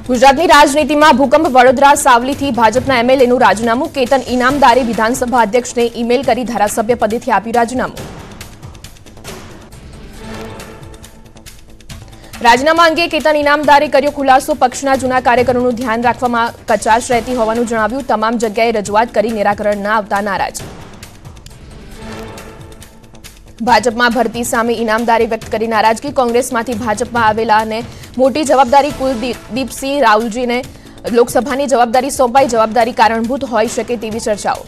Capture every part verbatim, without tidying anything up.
ગુજરાતની રાજનીતિમાં ભૂકંપ વડોદરા સાવલીથી ભાજપના એમએલએનું રાજીનામું કેતન ઇનામદારે વિધાનસભા અધ્યક્ષને ઈમેલ કરી ધારાસભ્ય પદેથી આપ્યું રાજીનામું। રાજીનામા અંગે કેતન ઇનામદારે કર્યો ખુલાસો। પક્ષના જૂના કાર્યકરોનું ધ્યાન રાખવામાં કચાશ રહેતી હોવાનું જણાવ્યું। તમામ જગ્યાએ રજૂઆત કરી નિરાકરણ ન આવતા નારાજ। ભાજપમાં ભરતી સામે ઇનામદારે વ્યક્ત કરી નારાજગી। કોંગ્રેસમાંથી ભાજપમાં આવેલા અને મોટી જવાબદારી કુલદીપસિંહ રાવલજીને લોકસભાની જવાબદારી સોંપાઈ। જવાબદારી કારણભૂત હોઈ શકે તેવી ચર્ચાઓ।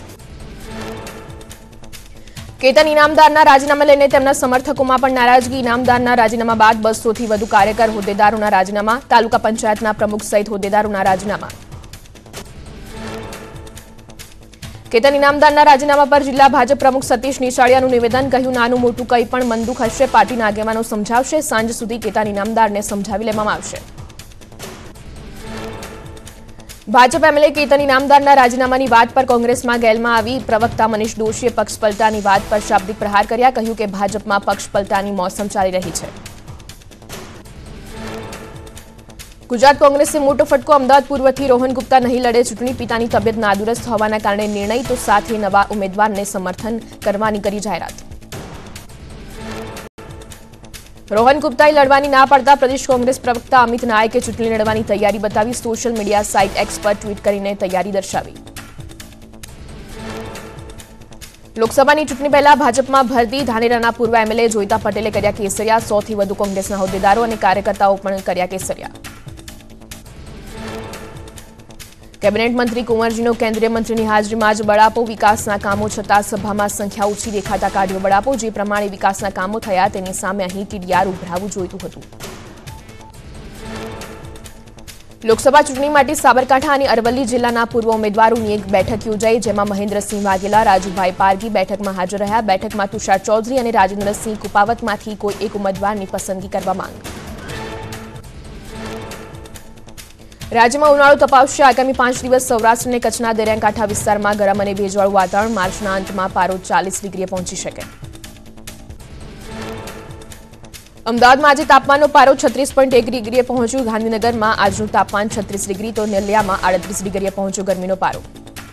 કેતન ઇનામદારના રાજીનામા લઈને તેમના સમર્થકોમાં પણ નારાજગી। ઇનામદારના રાજીનામા બાદ બસો થી વધુ કાર્યકર હોદ્દેદારોના રાજીનામા। તાલુકા પંચાયતના પ્રમુખ સહિત હોદ્દેદારોના રાજીનામા। કેતન ઇનામદારના રાજીનામા પર જિલ્લા ભાજપ પ્રમુખ સતીશ નિશાળિયાનું નિવેદન। કહ્યું, નાનું મોટું કંઈ પણ મન દુઃખ હશે પાર્ટીના આગેવાનો સમજાવશે। સાંજ સુધી કેતન ઇનામદારને સમજાવી લેવામાં આવશે। ભાજપ એમએલએ કેતન ઇનામદારના રાજીનામાની વાત પર કોંગ્રેસમાં ગેલમાં આવી। પ્રવક્તા મનીષ દોશીએ પક્ષ પલટાની વાત પર શાબ્દિક પ્રહાર કર્યા। કહ્યું કે ભાજપમાં પક્ષ પલટાની મોસમ ચાલી રહી છે। ગુજરાત કોંગ્રેસે મોટો ફટકો। અમદાવાદ પૂર્વથી રોહન ગુપ્તા નહીં લડે ચૂંટણી। પિતાની તબિયત નાદુરસ્ત હોવાના કારણે નિર્ણય, તો સાથે નવા ઉમેદવારને સમર્થન કરવાની કરી જાહેરાત। રોહન ગુપ્તાએ લડવાની ના પાડતા પ્રદેશ કોંગ્રેસ પ્રવક્તા અમિત નાયકે ચૂંટણી લડવાની તૈયારી બતાવી। સોશિયલ મીડિયા સાઇટ એક્સ પર ટ્વીટ કરીને તૈયારી દર્શાવી। લોકસભાની ચૂંટણી પહેલા ભાજપમાં ભરતી। ધાનેરાના પૂર્વ એમએલએ જોઈતા પટેલે કર્યા કેસરિયા। સો થી વધુ કોંગ્રેસના હોદ્દેદારો અને કાર્યકર્તાઓ પણ કર્યા કેસરિયા। કેબિનેટ મંત્રી કુંવરજીનો કેન્દ્રીય મંત્રીની હાજરીમાં જ બળાપો। વિકાસના કામો છતાં સભામાં સંખ્યા ઓછી દેખાતા કાઢ્યો બળાપો। જે પ્રમાણે વિકાસના કામો થયા તેની સામે અહીં ટીડીઆર ઉભરાવું જોઈતું હતું। લોકસભા ચૂંટણી માટે સાબરકાંઠા અને અરવલ્લી જિલ્લાના પૂર્વ ઉમેદવારોની એક બેઠક યોજાઈ, જેમાં મહેન્દ્રસિંહ વાઘેલા, રાજુભાઈ પારગી બેઠકમાં હાજર રહ્યા। બેઠકમાં તુષાર ચૌધરી અને રાજેન્દ્રસિંહ કુપાવતમાંથી કોઈ એક ઉમેદવારની પસંદગી કરવા માંગ। રાજ્યમાં ઉનાળો તપાવશે। આગામી પાંચ દિવસ સૌરાષ્ટ્ર અને કચ્છના દરિયાકાંઠા વિસ્તારમાં ગરમ અને ભેજવાળું વાતાવરણ। માર્ચના અંતમાં પારો ચાલીસ ડિગ્રીએ પહોંચી શકે। અમદાવાદમાં આજે તાપમાનનો પારો છત્રીસ પોઈન્ટ એક ડિગ્રીએ પહોંચ્યું। ગાંધીનગરમાં આજનું તાપમાન છત્રીસ ડિગ્રી, તો નલિયામાં આડત્રીસ ડિગ્રીએ પહોંચ્યો ગરમીનો પારો।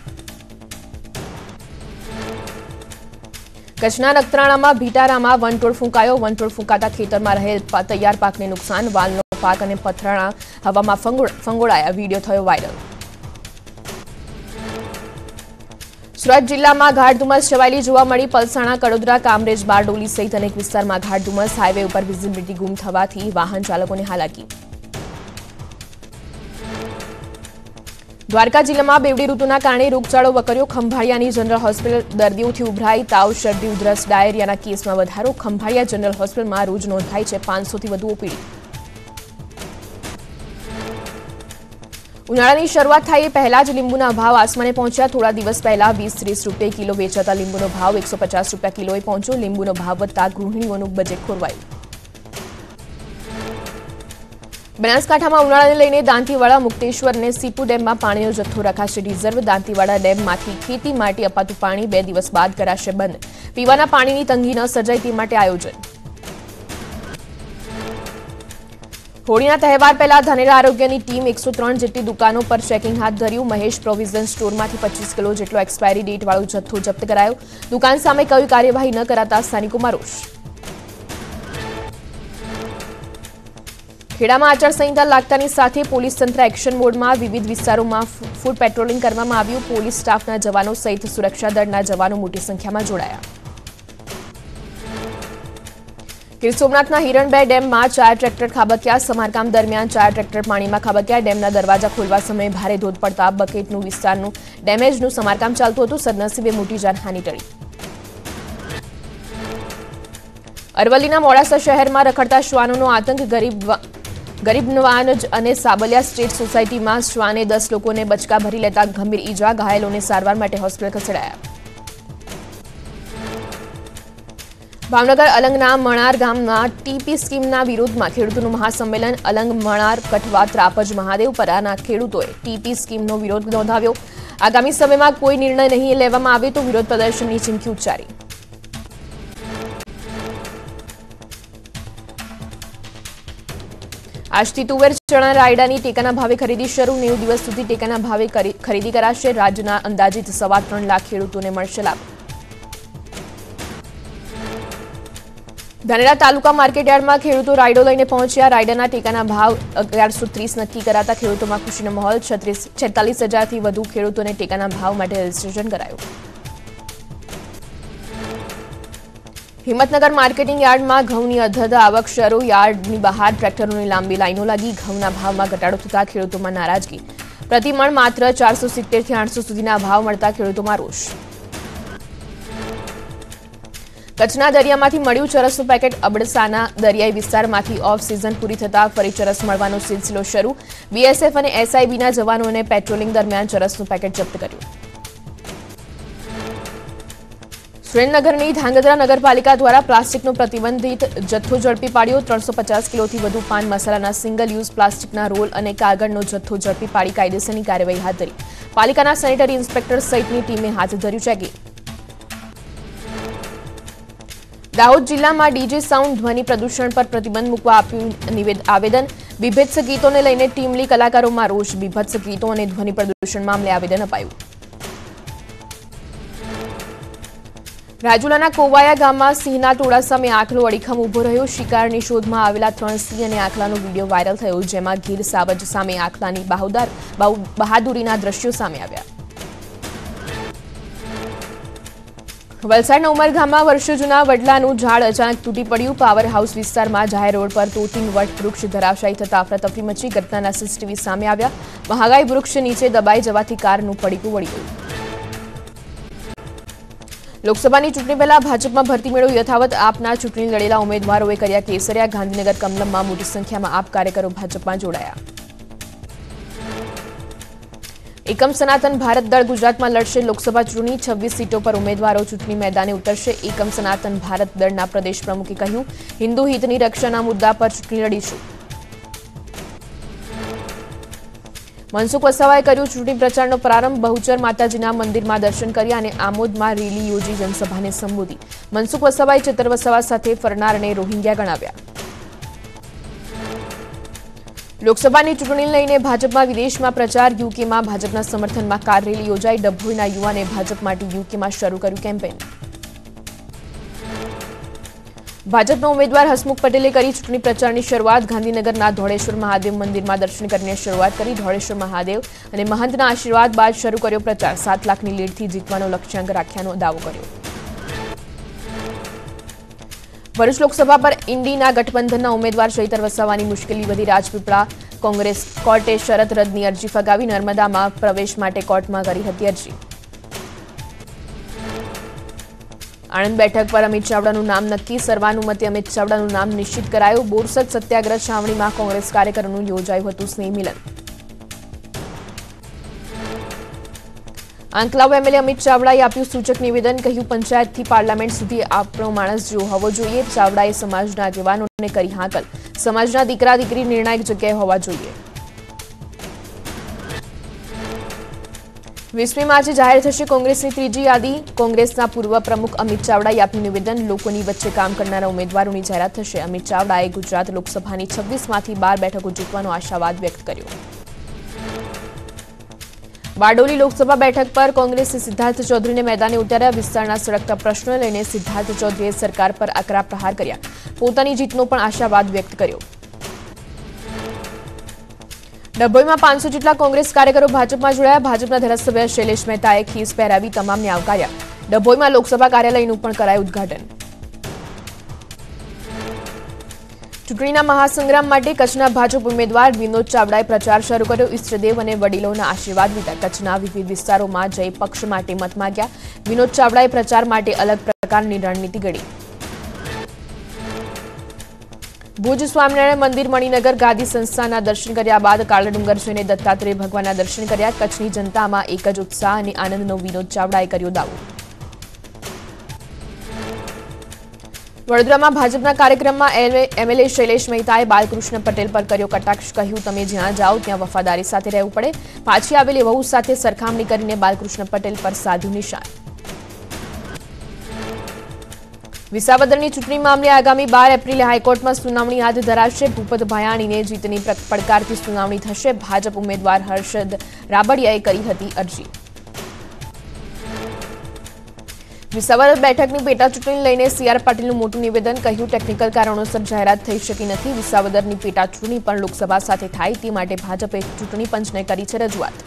કચ્છના નખત્રાણામાં ભીટારામાં વનટોળ ફૂંકાયો। વનટોળ ફૂંકાતા ખેતરમાં રહેલ તૈયાર પાકને નુકસાન। વાલનો પાક અને પથરાણા હવામાં ફંગોળાયા। વિડીયો થયો વાયરલ। સુરત જિલ્લામાં ગાઢ ધુમ્મસ છવાયેલી જોવા મળી। પલસાણા, કડોદરા, કામરેજ, બારડોલી સહિત અનેક વિસ્તારમાં ગાઢ ધુમ્મસ। હાઈવે ઉપર વિઝિબિલિટી ગુમ થવાથી વાહન ચાલકોને હાલાકી। દ્વારકા જિલ્લામાં બેવડી ઋતુના કારણે રોગચાળો વકર્યો। ખંભાળિયાની જનરલ હોસ્પિટલ દર્દીઓથી ઉભરાઈ। તાવ, શરદી, ઉધરસ, ડાયરિયાના કેસમાં વધારો। ખંભાળિયા જનરલ હોસ્પિટલમાં રોજ નોંધાય છે પાંચસો થી વધુ ઓપીડી। ઉનાળાની શરૂઆત થાય એ પહેલા જ લીંબુના ભાવ આસમાને પહોંચ્યા। થોડા દિવસ પહેલા વીસ ત્રીસ રૂપિયા કિલો વેચાતા લીંબુનો ભાવ એકસો પચાસ રૂપિયા કિલોએ પહોંચ્યો। લીંબુનો ભાવ વધતા ગૃહિણીઓનું બજેટ ખોરવાયું। બનાસકાંઠામાં ઉનાળાને લઈને દાંતીવાડા, મુક્તેશ્વર અને સીપુ ડેમમાં પાણીનો જથ્થો રખાશે રિઝર્વ। દાંતીવાડા ડેમમાંથી ખેતી માટે અપાતું પાણી બે દિવસ બાદ કરાશે બંધ। પીવાના પાણીની તંગી ન સર્જાય તે માટે આયોજન। હોળીના તહેવાર પહેલા ધાનેરા આરોગ્યની ટીમ એકસો ત્રણ જેટલી દુકાનો પર ચેકિંગ હાથ ધર્યું। મહેશ પ્રોવિઝન સ્ટોરમાંથી પચીસ કિલો જેટલો એક્સપાયરી ડેટ વાળો જથ્થો જપ્ત કરાયો। દુકાન સામે કોઈ કાર્યવાહી ન કરાતા સ્થાનિકોમાં રોષ। ખેડામાં આચારસંહિતા લાગતાની સાથે પોલીસ તંત્ર એક્શન મોડમાં। વિવિધ વિસ્તારોમાં ફૂટ પેટ્રોલિંગ કરવામાં આવ્યું। પોલીસ સ્ટાફના જવાનો સહિત સુરક્ષા દળના જવાનો મોટી સંખ્યામાં જોડાયા। ગીર સોમનાથના હિરણ બે ડેમમાં ચાર ટ્રેક્ટર ખાબક્યા। સમારકામ દરમિયાન ચાર ટ્રેક્ટર પાણીમાં ખાબક્યા। ડેમના દરવાજા ખોલવા સમયે ભારે ધોધ પડતા બકેટનું વિસ્તારનું ડેમેજનું સમારકામ ચાલતું હતું। સદનસીબે મોટી જાનહાનિ ટળી। અરવલ્લીના મોડાસા શહેરમાં રખડતા શ્વાનોનો આતંક। ગરીબ ગરીબનવાજ અને સાબલિયા સ્ટેટ સોસાયટીમાં શ્વાને દસ લોકોને બચકા ભરી લેતા ગંભીર ઈજા। ઘાયલોને સારવાર માટે હોસ્પિટલ ખસેડાયા। ભાવનગર અલંગના મણાર ગામમાં ટીપી સ્કીમના વિરોધમાં ખેડૂતોનું મહાસંમેલન। અલંગ, મણાર, કઠવા, ત્રાપજ, મહાદેવપરાના ખેડૂતોએ ટીપી સ્કીમનો વિરોધ નોંધાવ્યો। આગામી સમયમાં કોઈ નિર્ણય નહીં લેવામાં આવે તો વિરોધ પ્રદર્શનની ચીમકી ઉચ્ચારી। આજથી તુવેર ચણા રાયડાની ટેકાના ભાવે ખરીદી શરૂ નેવું દિવસ સુધી ટેકાના ભાવે ખરીદી કરાશે રાજ્યના અંદાજિત સવા ત્રણ લાખ ખેડૂતોને મળશે લાભ ધાનેરા તાલુકા માર્કેટયાર્ડમાં ખેડૂતો રાયડો લઈને પહોંચ્યા રાયડાના ટેકાના ભાવ અગિયારસો ત્રીસ નક્કી કરાતા ખેડૂતોમાં ખુશીનો માહોલ છેતાલીસ હજારથી વધુ ખેડૂતોને ટેકાના ભાવ માટે રજીસ્ટ્રેશન કરાયું હિંમતનગર માર્કેટિંગ યાર્ડમાં ઘઉંની અધધ આવક શરૂ યાર્ડની બહાર ટ્રેક્ટરોની લાંબી લાઈનો લાગી ઘઉંના ભાવમાં ઘટાડો થતા ખેડૂતોમાં નારાજગી પ્રતિમણ માત્ર ચારસો સિત્તેર થી આઠસો સુધીના ભાવ મળતા ખેડૂતોમાં રોષ કચ્છના દરિયામાંથી મળ્યું ચરસનું પેકેટ અબડસાના દરિયાઈ વિસ્તારમાંથી ઓફ સિઝન પૂરી થતા ફરી ચરસ મળવાનો સિલસિલો શરૂ બીએસએફ અને એસઆઈબીના જવાનોને પેટ્રોલિંગ દરમિયાન ચરસનું પેકેટ જપ્ત કર્યું સુરેન્દ્રનગરની ધાંગધ્રા નગરપાલિકા દ્વારા પ્લાસ્ટિકનો પ્રતિબંધિત જથ્થો ઝડપી પાડ્યો ત્રણસો પચાસ કિલોથી વધુ પાન મસાલાના સિંગલ યુઝ પ્લાસ્ટિકના રોલ અને કાગળનો જથ્થો ઝડપી પાડી કાયદેસરની કાર્યવાહી હાથ ધરી પાલિકાના સેનેટરી ઇન્સ્પેક્ટર સહિતની ટીમે હાથ ધર્યું ચેકિંગ દાહોદ જિલ્લામાં ડીજે સાઉન્ડ ધ્વનિ પ્રદૂષણ પર પ્રતિબંધ મૂકવા આપ્યું આવેદન બીભત્સ ગીતોને લઈને ટીમલી કલાકારોમાં રોષ બીભત્સ ગીતો અને ધ્વનિ પ્રદૂષણ મામલે આવેદન અપાયું રાજુલાના કોવાયા ગામમાં સિંહના ટોળા સામે આખલો અડીખમ ઉભો રહ્યો શિકારની શોધમાં આવેલા ત્રણ સિંહ અને આખલાનો વિડીયો વાયરલ થયો જેમાં ગીર સાવજ સામે આખલાની બહાદુરીના દ્રશ્યો સામે આવ્યા વલસાડના ઉમરગામમાં વર્ષો જૂના વડલાનું ઝાડ અચાનક તૂટી પડ્યું પાવર હાઉસ વિસ્તારમાં જાહેર રોડ પર તોતિંગ વટ વૃક્ષ ધરાશાયી થતા અફરાતફરી મચી ઘટનાના સીસીટીવી સામે આવ્યા મહાગાઈ વૃક્ષ નીચે દબાઈ જવાથી કારનું પડીકું વળી ગયું લોકસભાની ચૂંટણી પહેલા ભાજપમાં ભરતી મેળો યથાવત આપના ચૂંટણી લડેલા ઉમેદવારોએ કર્યા કેસરિયા ગાંધીનગર કમલમમાં મોટી સંખ્યામાં આપ કાર્યકરો ભાજપમાં જોડાયા એકમ સનાતન ભારત દળ ગુજરાતમાં લડશે લોકસભા ચૂંટણી છવ્વીસ સીટો પર ઉમેદવારો ચૂંટણી મેદાને ઉતરશે એકમ સનાતન ભારત દળના પ્રદેશ પ્રમુખે કહ્યું હિન્દુ હિતની રક્ષાના મુદ્દા પર ચૂંટણી લડીશું મનસુખ વસાવાએ કર્યું ચૂંટણી પ્રચારનો પ્રારંભ બહુચર માતાજીના મંદિરમાં દર્શન કર્યા અને આમોદમાં રેલી યોજી જનસભાને સંબોધી મનસુખ વસાવાએ ચેતર વસાવા સાથે ફરનારને રોહિંગ્યા ગણાવ્યા લોકસભાની ચૂંટણી લઈને ભાજપમાં વિદેશમાં પ્રચાર યુકેમાં ભાજપના સમર્થનમાં કાર રેલી યોજાઈ ડભોઈના યુવાને ભાજપ માટે યુકેમાં શરૂ કર્યું કેમ્પેન ભાજપના ઉમેદવાર હસમુખ પટેલે કરી ચૂંટણી પ્રચારની શરૂઆત ગાંધીનગરના ધોળેશ્વર મહાદેવ મંદિરમાં દર્શન કરીને શરૂઆત કરી ધોળેશ્વર મહાદેવ અને મહંતના આશીર્વાદ બાદ શરૂ કર્યો પ્રચાર સાત લાખની લીડથી જીતવાનો લક્ષ્યાંક રાખ્યાનો દાવો કર્યો ભરૂચ લોકસભા પર ઇન્ડીના ગઠબંધનના ઉમેદવાર ચૈતર વસાવાની મુશ્કેલી વધી રાજપીપળા કોંગ્રેસ કોર્ટે શરત રદની અરજી ફગાવી નર્મદામાં પ્રવેશ માટે કોર્ટમાં કરી હતી અરજી આણંદ બેઠક પર અમિત ચાવડાનું નામ નક્કી સર્વાનુમતે અમિત ચાવડાનું નામ નિશ્ચિત કરાયું બોરસદ સત્યાગ્રહ છાવણીમાં કોંગ્રેસ કાર્યકરોનું યોજાયું હતું સ્નેહ મિલન આંકલાવ એમએલએ અમિત ચાવડાએ આપ્યું સૂચક નિવેદન કહ્યું પંચાયતથી પાર્લામેન્ટ સુધી આપણો માણસ જો હોવો જોઈએ ચાવડાએ સમાજના આગેવાનોને કરી હાકલ સમાજના દીકરા દીકરી નિર્ણાયક જગ્યાએ હોવા જોઈએ વીસમી માર્ચે જાહેર થશે કોંગ્રેસની ત્રીજી યાદી કોંગ્રેસના પૂર્વ પ્રમુખ અમિત ચાવડાએ આપ્યું નિવેદન લોકોની વચ્ચે કામ કરનારા ઉમેદવારોની જાહેરાત થશે અમિત ચાવડાએ ગુજરાત લોકસભાની છવ્વીસમાંથી બાર બેઠકો જીતવાનો આશાવાદ વ્યક્ત કર્યો બારડોલી લોકસભા બેઠક પર કોંગ્રેસે સિદ્ધાર્થ ચૌધરીને મેદાને ઉતાર્યા વિસ્તારના સળગતા પ્રશ્નો લઈને સિદ્ધાર્થ ચૌધરીએ સરકાર પર આકરા પ્રહાર કર્યા પોતાની જીતનો પણ આશાવાદ વ્યક્ત કર્યો ડભોઈમાં પાંચસો જેટલા કોંગ્રેસ કાર્યકરો ભાજપમાં જોડાયા ભાજપના ધારાસભ્ય શૈલેષ મહેતાએ ખીસ પહેરાવી તમામને આવકાર્યા ડભોઈમાં લોકસભા કાર્યાલયનું પણ કરાયું ઉદઘાટન ચૂંટણીના મહાસંગ્રામ માટે કચ્છના ભાજપ ઉમેદવાર વિનોદ ચાવડાએ પ્રચાર શરૂ કર્યો ઈષ્ટદેવ અને વડીલોના આશીર્વાદ લીધા કચ્છના વિવિધ વિસ્તારોમાં જઈ પક્ષ માટે મત માંગ્યા વિનોદ ચાવડાએ પ્રચાર માટે અલગ પ્રકારની રણનીતિ ઘડી ભુજ સ્વામિનારાયણ મંદિર મણિનગર ગાદી સંસ્થાના દર્શન કર્યા બાદ કાળા ડુંગર જઈને દત્તાત્રેય ભગવાનના દર્શન કર્યા કચ્છની જનતામાં એક જ ઉત્સાહ અને આનંદનો વિનોદ ચાવડાએ કર્યો દાવો વડોદરામાં ભાજપના કાર્યક્રમમાં એમએલએ શૈલેષ મહેતાએ બાલકૃષ્ણ પટેલ પર કર્યો કટાક્ષ કહ્યું તમે જ્યાં જાઓ ત્યાં વફાદારી સાથે રહેવું પડે પાછી આવેલી વહુ સાથે સરખામણી કરીને બાલકૃષ્ણ પટેલ પર સાધ્યું નિશાન વિસાવદરની ચૂંટણી મામલે આગામી બાર એપ્રિલે હાઈકોર્ટમાં સુનાવણી હાથ ધરાશે। ભૂપત ભાયાણીને જીતની પડકારતી સુનાવણી થશે। ભાજપ ઉમેદવાર હર્ષદ રાબડિયાએ કરી હતી અરજી। વિસાવદર બેઠકની પેટા ચૂંટણી લઈને સી આર પાટીલનું મોટું નિવેદન, કહ્યું ટેકનિકલ કારણોસર જાહેરાત થઈ શકી નથી। વિસાવદરની પેટા ચૂંટણી પણ લોકસભા સાથે થાય તે માટે ભાજપે ચૂંટણી પંચને કરી છે રજૂઆત।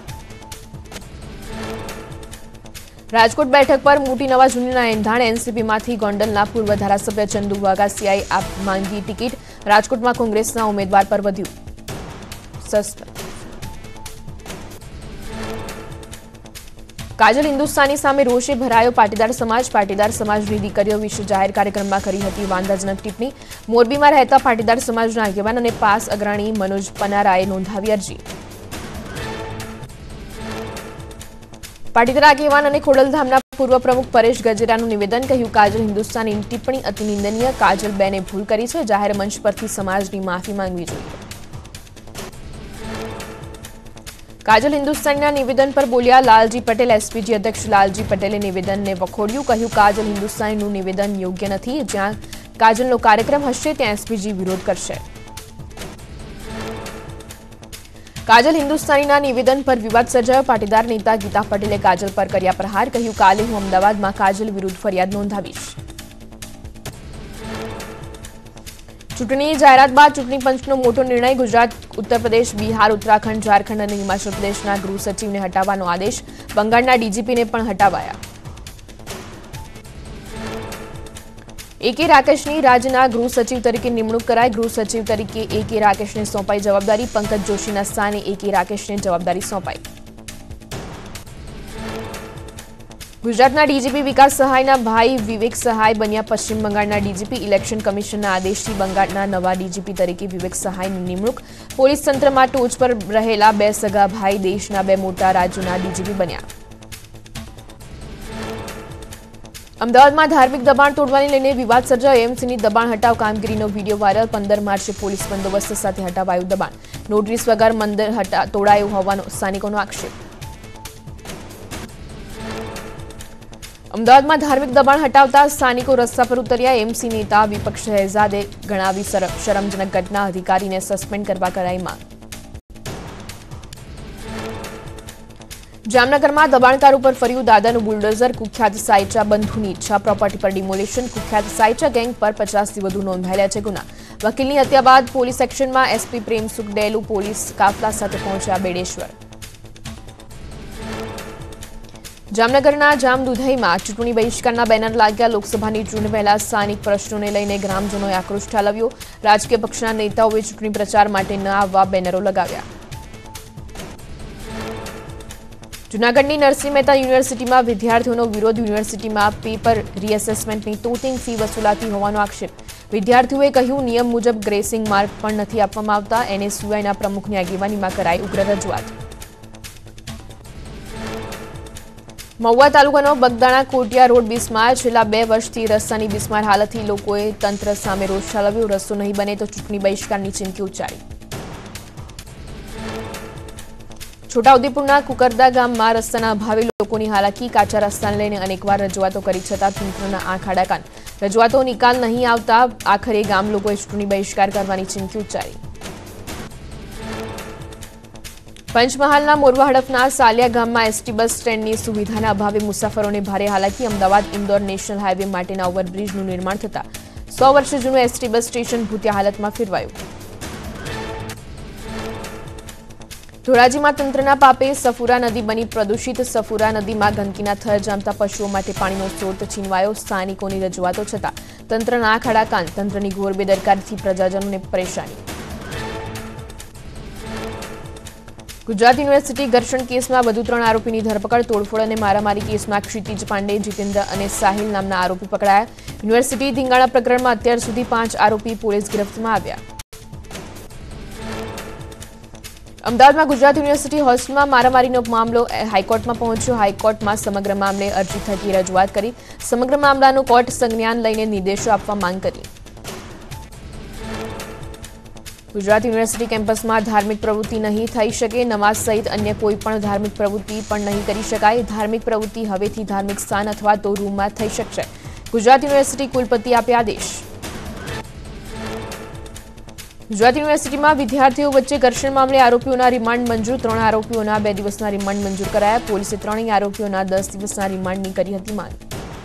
રાજકોટ બેઠક પર મોટી નવા જૂનીના એંધાણે એનસીપીમાંથી ગોંડલના પૂર્વ ધારાસભ્ય ચંદુ વાઘાસિયાએ આપ માંગી ટિકિટ। રાજકોટમાં કોંગ્રેસના ઉમેદવાર પર વધ્યું સસ્પેન્સ। કાજલ હિન્દુસ્તાની સામે રોષે ભરાયો પાટીદાર સમાજ। પાટીદાર સમાજની દીકરીઓ વિશે જાહેર કાર્યક્રમમાં કરી હતી વાંધાજનક ટિપ્પણી। મોરબીમાં રહેતા પાટીદાર સમાજના આગેવાન અને પાસ અગ્રણી મનોજ પનારાએ નોંધાવી અરજી। પાટીદાર આગેવાન અને ખોડલધામના પૂર્વ પ્રમુખ પરેશ ગજેરાનું નિવેદન, કહ્યું કાજલ હિન્દુસ્તાનીની ટિપ્પણી અતિ નિંદનીય। કાજલ બેને ભૂલ કરી છે, જાહેર મંચ પરથી સમાજની માફી માંગવી જોઈએ। કાજલ હિન્દુસ્તાનીના નિવેદન પર બોલ્યા લાલજી પટેલ। એસપીજી અધ્યક્ષ લાલજી પટેલે નિવેદનને વખોડ્યું, કહ્યું કાજલ હિન્દુસ્તાનીનું નિવેદન યોગ્ય નથી। જ્યાં કાજલનો કાર્યક્રમ હશે ત્યાં એસપીજી વિરોધ કરશે। કાજલ હિન્દુસ્તાનીના નિવેદન પર વિવાદ સર્જાયો। પાટીદાર નેતા ગીતા પટેલે કાજલ પર કર્યા પ્રહાર, કહ્યું કાલે હું અમદાવાદમાં કાજલ વિરુદ્ધ ફરિયાદ નોંધાવીશ। ચૂંટણી જાહેરાત બાદ ચૂંટણી પંચનો મોટો નિર્ણય, ગુજરાત, ઉત્તર પ્રદેશ, બિહાર, ઉત્તરાખંડ, ઝારખંડ અને હિમાચલ પ્રદેશના ગૃહ સચિવને હટાવવાનો આદેશ। બંગાળના ડીજીપીને પણ હટાવાયા। એ કે રાકેશની રાજ્યના ગૃહ સચિવ તરીકે નિમણૂક કરાઈ। ગૃહ સચિવ તરીકે એ કે રાકેશને સોંપાઈ જવાબદારી। પંકજ જોશીના સ્થાને એ કે રાકેશને જવાબદારી સોંપાઈ। ગુજરાતના ડીજીપી વિકાસ સહાયના ભાઈ વિવેક સહાય બન્યા પશ્ચિમ બંગાળના ડીજીપી। ઇલેક્શન કમિશનના આદેશથી બંગાળના નવા ડીજીપી તરીકે વિવેક સહાયની નિમણૂક। પોલીસ તંત્રમાં ટોચ પર રહેલા બે સગા ભાઈ દેશના બે મોટા રાજ્યોના ડીજીપી બન્યા। અમદાવાદમાં ધાર્મિક દબાણ તોડવાને લઈને વિવાદ સર્જાયો। એમસીની દબાણ હટાવ કામગીરીનો વિડીયો વાયરલ। પંદર માર્ચે પોલીસ બંદોબસ્ત સાથે હટાવાયું દબાણ। નોટિસ વગર મંદિર તોડાયું હોવાનો સ્થાનિકોનો આક્ષેપ। અમદાવાદમાં ધાર્મિક દબાણ હટાવતા સ્થાનિકો રસ્તા પર ઉતર્યા। એમસી નેતા વિપક્ષ શહેજાદે ગણાવી શરમજનક ઘટના, અધિકારીને સસ્પેન્ડ કરવા કરાઈ માંગ। જામનગરમાં દબાણકારો પર ફર્યું દાદાનું બુલડોઝર। કુખ્યાત સાયચા બંધુની ઈચ્છા, પ્રોપર્ટી પર ડિમોલિશન। કુખ્યાત સાયચા ગેંગ પર પચાસથી વધુ નોંધાયેલા છે ગુના। વકીલની હત્યા બાદ પોલીસ એક્શનમાં। એસપી પ્રેમસુખ ડેલુ પોલીસ કાફલા સાથે પહોંચ્યા બેડેશ્વર। જામનગરના જામદુધઈમાં ચૂંટણી બહિષ્કારના બેનર લાગ્યા। લોકસભાની ચૂંટણી પહેલા સ્થાનિક પ્રશ્નોને લઈને ગ્રામજનોએ આક્રોશ ઠાલવ્યો। રાજકીય પક્ષના નેતાઓએ ચૂંટણી પ્રચાર માટે ન આવવા બેનરો લગાવ્યા। જૂનાગઢની નરસિંહ મહેતા યુનિવર્સિટીમાં વિદ્યાર્થીઓનો વિરોધ। યુનિવર્સિટીમાં પેપર રીએસેસમેન્ટની તોતિંગ ફી વસૂલાતી હોવાનો આક્ષેપ। વિદ્યાર્થીઓએ કહ્યું નિયમ મુજબ ગ્રેસિંગ માર્ક પણ નથી આપવામાં આવતા। એનએસયુઆઈના પ્રમુખની આગેવાનીમાં કરાઈ ઉગ્ર રજૂઆત। મહુવા તાલુકાનો બગદાણા કોટિયા રોડ બિસ્માર। છેલ્લા બે વર્ષથી રસ્તાની બિસ્માર હાલતથી લોકોએ તંત્ર સામે રોષ ઠાલવ્યો। રસ્તો નહીં બને તો ચૂંટણી બહિષ્કારની ચીમકી ઉચ્ચારી। છોટાઉદેપુરના કુકરદા ગામમાં રસ્તાના અભાવે લોકોની હાલાકી। કાચા રસ્તાને લઈને અનેકવાર રજૂઆતો કરી છતાં તંત્રના આંખ આડા કાન। રજૂઆતો નિકાલ નહીં આવતા આખરે ગામ લોકોએ ચૂંટણી બહિષ્કાર કરવાની ચીમકી ઉચ્ચારી। પંચમહાલના મોરવા હડફના સાલિયા ગામમાં એસટી બસ સ્ટેન્ડની સુવિધાના અભાવે મુસાફરોને ભારે હાલાકી। અમદાવાદ ઇન્દોર નેશનલ હાઈવે માટેના ઓવરબ્રિજનું નિર્માણ થતાં સો વર્ષ જૂનું એસટી બસ સ્ટેશન ભૂતિયા હાલતમાં ફેરવાયું। ધોરાજીમાં તંત્રના પાપે સફુરા નદી બની પ્રદૂષિત। સફુરા નદીમાં ગંદકીના થર જામતા પશુઓ માટે પાણીનો સ્ત્રોત છીનવાયો। સ્થાનિકોની રજૂઆતો છતાં તંત્રના આંખ આડા કાન। તંત્રની ઘોર બેદરકારીથી પ્રજાજનોને પરેશાની। ગુજરાત યુનિવર્સિટી ઘર્ષણ કેસમાં વધુ ત્રણ આરોપીની ધરપકડ। તોડફોડ અને મારામારી કેસમાં ક્ષિતિજ પાંડે, જીતેન્દ્ર અને સાહિલ નામના આરોપી પકડાયા। યુનિવર્સિટી ધીંગાણા પ્રકરણમાં અત્યાર સુધી પાંચ આરોપી પોલીસ ગિરફ્તમાં આવ્યા। અમદાવાદમાં ગુજરાત યુનિવર્સિટી હોસ્ટેલમાં મારામારીનો મામલો હાઈકોર્ટમાં પહોંચ્યો। હાઈકોર્ટમાં સમગ્ર મામલે અરજી થકી રજૂઆત કરી। સમગ્ર મામલાનું કોર્ટ સંજ્ઞાન લઈને નિર્દેશો આપવા માંગ કરી। ગુજરાત યુનિવર્સિટી કેમ્પસમાં ધાર્મિક પ્રવૃત્તિ નહીં થઈ શકે। નમાઝ સહિત અન્ય કોઈ પણ ધાર્મિક પ્રવૃત્તિ પણ નહીં કરી શકાય। ધાર્મિક પ્રવૃત્તિ હવેથી ધાર્મિક સ્થાન અથવા તો રૂમમાં થઈ શકશે। ગુજરાત યુનિવર્સિટી કુલપતિ આપ્યા આદેશ। ગુજરાત યુનિવર્સિટીમાં વિદ્યાર્થીઓ વચ્ચે ઘર્ષણ મામલે આરોપીઓના રિમાન્ડ મંજૂર। ત્રણ આરોપીઓના બે દિવસના રિમાન્ડ મંજૂર કરાયા। પોલીસે ત્રણેય આરોપીઓના દસ દિવસના રિમાન્ડની કરી હતી માંગ।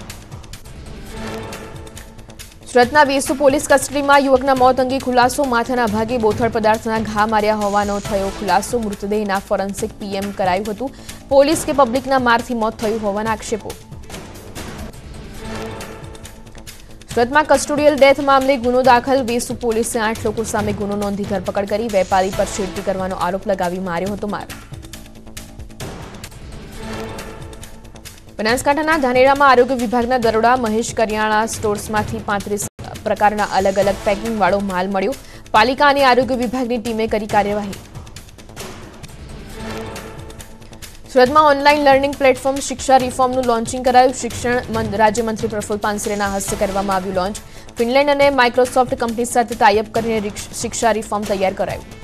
સુરતના વેસુ પોલીસ કસ્ટડીમાં યુવકના મોત અંગે ખુલાસો। માથાના ભાગે બોથડ પદાર્થના ઘા માર્યા હોવાનો થયો ખુલાસો। મૃતદેહના ફોરેન્સિક પીએમ કરાયું હતું। પોલીસ કે પબ્લિકના મારથી મોત થયું હોવાના આક્ષેપો। સુરતમાં કસ્ટોડિયલ ડેથ મામલે ગુનો દાખલ। વેસુ પોલીસે આઠ લોકો સામે ગુનો નોંધી ધરપકડ કરી। વેપારી પર છેડતી કરવાનો આરોપ લગાવી માર્યો હતો માર। બનાસકાંઠાના ધાનેરામાં આરોગ્ય વિભાગના દરોડા। મહેશ કરિયાણા સ્ટોર્સમાંથી પાંત્રીસ પ્રકારના અલગ અલગ પેકિંગ વાળો માલ મળ્યો। પાલિકા અને આરોગ્ય વિભાગની ટીમે કરી કાર્યવાહી। સુરતમાં ઓનલાઈન લર્નિંગ પ્લેટફોર્મ શિક્ષા રિફોર્મનું લોન્ચિંગ કરાયું। શિક્ષણ રાજ્યમંત્રી પ્રફુલ્લ પાનસરેના હસ્તે કરવામાં આવ્યું લોન્ચ। ફિનલેન્ડ અને માઇક્રોસોફ્ટ કંપની સાથે ટાઈઅપ કરીને શિક્ષા રિફોર્મ તૈયાર કરાયું।